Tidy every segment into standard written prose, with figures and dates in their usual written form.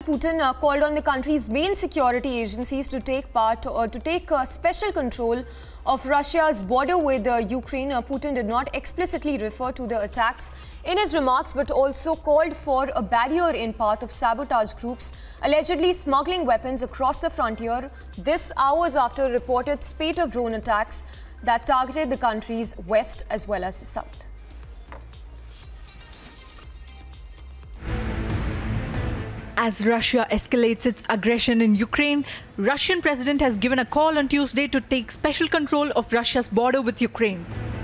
Putin called on the country's main security agencies to take special control of Russia's border with Ukraine. Putin did not explicitly refer to the attacks in his remarks, but also called for a barrier in path of sabotage groups allegedly smuggling weapons across the frontier. This hours after a reported spate of drone attacks that targeted the country's west as well as the south. As Russia escalates its aggression in Ukraine, Russian president has given a call on Tuesday to take special control of Russia's border with Ukraine.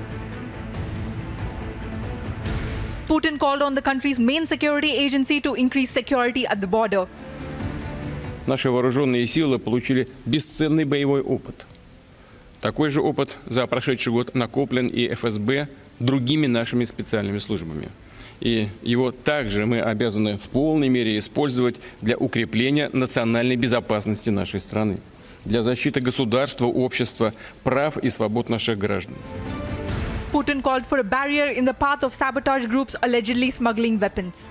Putin called on the country's main security agency to increase security at the border. Наши вооруженные силы получили бесценный боевой опыт. Такой же опыт за прошедший год накоплен и ФСБ другими нашими специальными службами. И его также мы обязаны в полной мере использовать для укрепления национальной безопасности нашей страны, для защиты государства, общества, прав и свобод наших граждан. Putin called for a barrier in the path of sabotage groups allegedly smuggling weapons.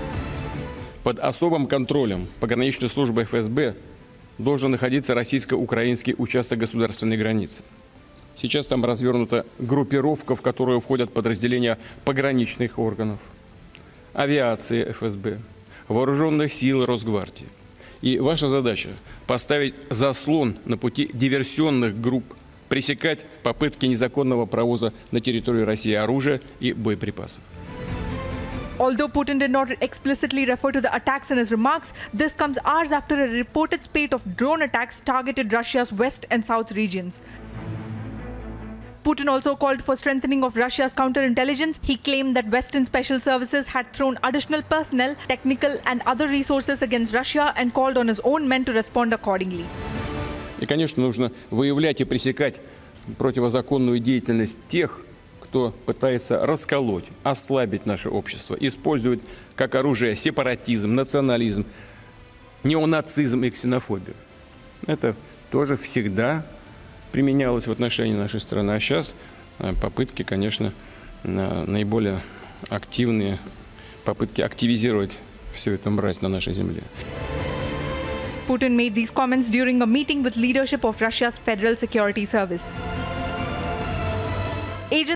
Под особым контролем пограничной службы ФСБ должен находиться российско-украинский участок государственной границы. Сейчас там развернута группировка, в которую входят подразделения пограничных органов, авиации ФСБ, вооруженных сил Росгвардии. И ваша задача – поставить заслон на пути диверсионных групп, пресекать попытки незаконного провоза на территорию России оружия и боеприпасов. Although Putin did not explicitly refer to the attacks in his remarks, this comes hours after a reported spate of drone attacks targeted Russia's west and south regions. Putin also called for strengthening of Russia's counterintelligence. He claimed that Western special services had thrown additional personnel, technical and other resources against Russia and called on his own men to respond accordingly. И, конечно, нужно выявлять и пресекать противозаконную деятельность тех, кто пытается расколоть, ослабить наше общество, использовать как оружие сепаратизм, национализм, неонацизм и ксенофобию. Это тоже всегда применялось в отношении нашей страны. А сейчас попытки, конечно, наиболее активные, попытки активизировать всю эту мразь на нашей земле. Putin made these comments during a meeting with leadership of Russia's Federal Security Service.